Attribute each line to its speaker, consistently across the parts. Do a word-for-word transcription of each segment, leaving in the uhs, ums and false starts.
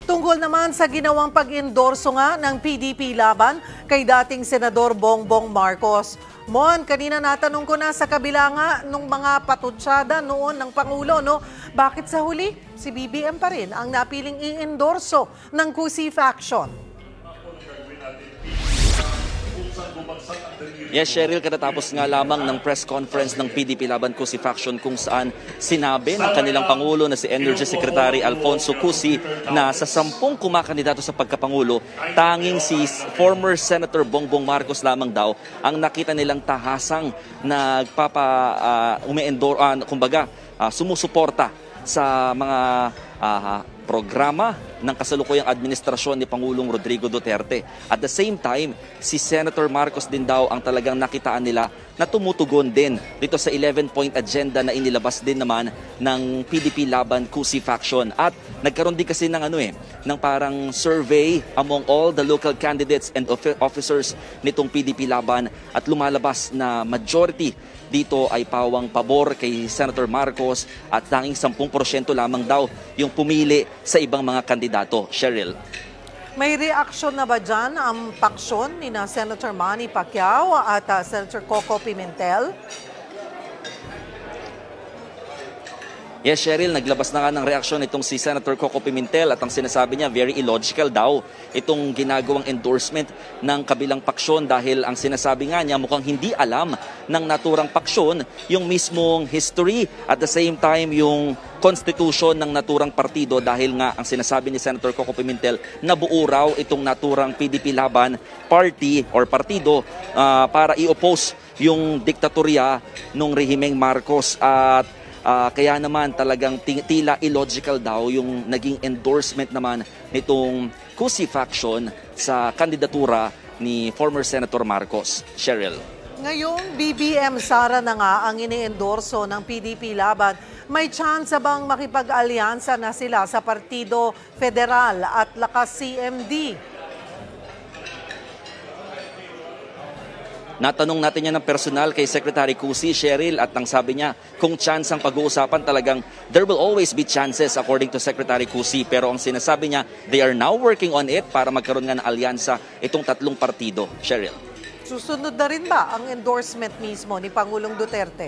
Speaker 1: Tungkol naman sa ginawang pag-endorso nga ng P D P laban kay dating Senador Bongbong Marcos. Mon, kanina natanong ko na sa kabila nga nung mga patutsada noon ng Pangulo, no? Bakit sa huli, si B B M pa rin ang napiling i-endorso ng Q C faction?
Speaker 2: Yes, Cheryl, katatapos nga lamang ng press conference ng P D P laban Q C faction kung saan sinabi ng kanilang Pangulo na si Energy Secretary Alfonso Cusi na sa sampung kumakandidato sa pagkapangulo, tanging si former Senator Bongbong Marcos lamang daw ang nakita nilang tahasang nagpapa uh, ume-endor, uh, kumbaga uh, sumusuporta sa mga uh, programa ng kasalukuyang administrasyon ni Pangulong Rodrigo Duterte. At the same time, si Senator Marcos din daw ang talagang nakitaan nila na tumutugon din dito sa eleven-point agenda na inilabas din naman ng P D P laban Q C faction. At nagkaroon din kasi ng ano eh, ng parang survey among all the local candidates and officers nitong P D P laban at lumalabas na majority dito ay pawang pabor kay Senator Marcos at tanging ten porsyento lamang daw yung pumili sa ibang mga kandidato. Cheryl.
Speaker 1: May reaksyon na ba dyan ang paksyon ni na Senator Manny Pacquiao at uh, Senator Coco Pimentel?
Speaker 2: Yes, Cheryl, naglabas na nga ng reaksyon itong si Senator Coco Pimentel at ang sinasabi niya, very illogical daw itong ginagawang endorsement ng kabilang paksyon dahil ang sinasabi nga niya mukhang hindi alam ng naturang paksyon yung mismong history at the same time yung constitution ng naturang partido dahil nga ang sinasabi ni Senator Coco Pimentel na buo raw itong naturang P D P laban party or partido uh, para i-oppose yung diktatorya ng rehimeng Marcos at Uh, kaya naman talagang tila illogical daw yung naging endorsement naman nitong Q C faction sa kandidatura ni former Senator Marcos. Cheryl.
Speaker 1: Ngayong B B M Sara na nga ang ini-endorso ng P D P laban. May chance bang makipag-alyansa na sila sa Partido Federal at Lakas C M D?
Speaker 2: Natanong natin yan ng personal kay Secretary Cusi, Cheryl, at ang sabi niya, kung chance ang pag-uusapan talagang there will always be chances according to Secretary Cusi. Pero ang sinasabi niya, they are now working on it para magkaroon nga ng alyansa itong tatlong partido. Cheryl.
Speaker 1: Susunod na rin ba ang endorsement mismo ni Pangulong Duterte?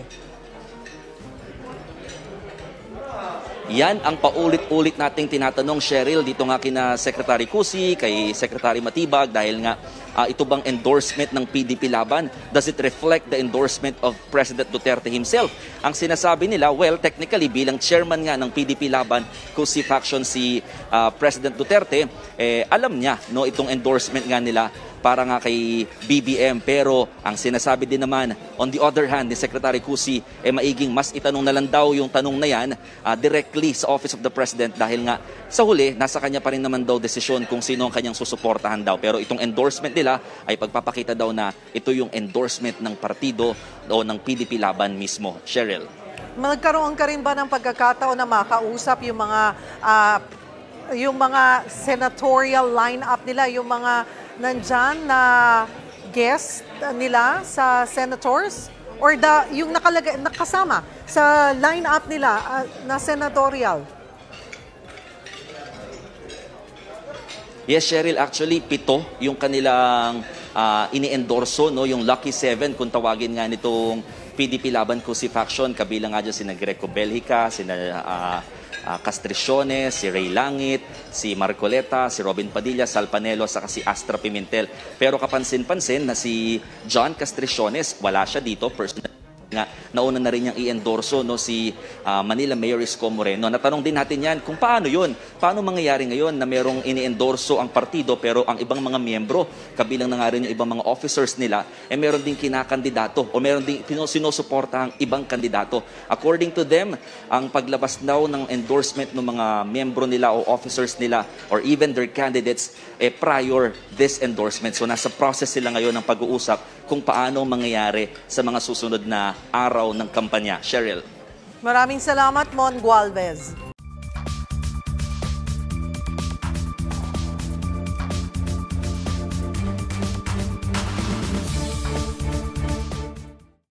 Speaker 2: Yan ang paulit-ulit nating tinatanong, Cheryl, dito nga kina Secretary Cusi, kay Secretary Matibag, dahil nga uh, ito bang endorsement ng P D P laban, does it reflect the endorsement of President Duterte himself? Ang sinasabi nila, well, technically bilang chairman nga ng P D P laban, Cusi faction si uh, President Duterte, eh, alam niya no, itong endorsement nga nila para nga kay B B M. Pero ang sinasabi din naman, on the other hand, ni Secretary Cusi, eh maiging mas itanong na lang daw yung tanong na yan uh, directly sa Office of the President dahil nga sa huli, nasa kanya pa rin naman daw desisyon kung sino ang kanyang susuportahan daw. Pero itong endorsement nila ay pagpapakita daw na ito yung endorsement ng partido o ng P D P laban mismo. Cheryl.
Speaker 1: Magkaroon ka rin ba ng pagkakataon na makausap yung mga uh, yung mga senatorial lineup nila, yung mga nandyan na guest nila sa senators or the, yung nakalagay, nakasama sa line-up nila uh, na senatorial?
Speaker 2: Yes, Cheryl, actually pito yung kanilang uh, ini-endorso, no? Yung Lucky Seven kung tawagin nga nitong P D P laban Q C faction, kabilang nga dyan sina Greco Belgica, sina uh, Uh, Castriciones, si Ray Langit, si Marcoleta, si Robin Padilla, Sal Panelo, saka si Astra Pimentel. Pero kapansin-pansin na si John Castriciones, wala siya dito, personal nga nauna na rin niyang i-endorso no, si uh, Manila Mayor Isko Moreno. Natanong din natin yan kung paano yun. Paano mangyayari ngayon na merong ini-endorso ang partido pero ang ibang mga miyembro, kabilang na nga rin yung ibang mga officers nila, eh meron din kinakandidato o meron din sinusuporta ang ibang kandidato. According to them, ang paglabas daw ng endorsement ng mga miyembro nila o officers nila or even their candidates eh, prior this endorsement. So nasa process sila ngayon ng pag-uusap kung paano mangyayari sa mga susunod na araw ng kampanya. Cheryl.
Speaker 1: Maraming salamat, Mon Gualvez.